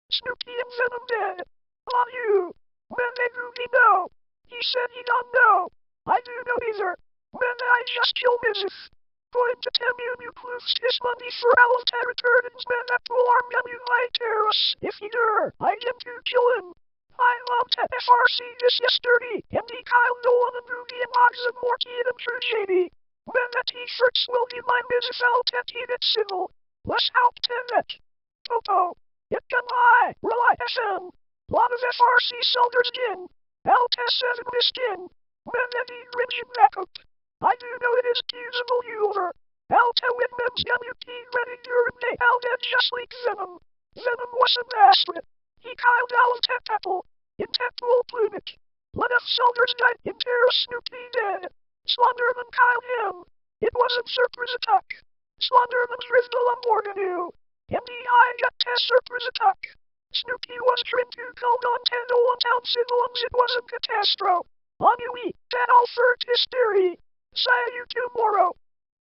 Snoopy and Venom dead. On you. When they do he know? He said he don't know. I do know either. When I just kill Mrs. Going to tell you you proofs this money for all of territories when that will arm you I terrorists. If he do, I am to kill him. I loved FRC this yesterday, and the Kyle Nolan and Ruby and Oz and Morty and True JD. When the t-shirts will be mine Mrs. Altet at civil. Let's out Tenet. Toto. It can I, Rely FM. Lot of FRC soldiers again. Altes says in this skin. When the rigid backup. I do know it is usable user. Alta Whitman's WP ready during day Alta just like Venom. Venom was a master. He Kyle down Apple. In Temple Plumage. Let us soldiers die in terror Snoopy dead. Slenderman Kyle him. It wasn't surprise attack. Slenderman's Rizdal Morganu. MDI got test surprise attack. Snoopy was trimmed to called on Tendo on town civils it wasn't catastrophe. On you eat that all for hysteria. See you tomorrow.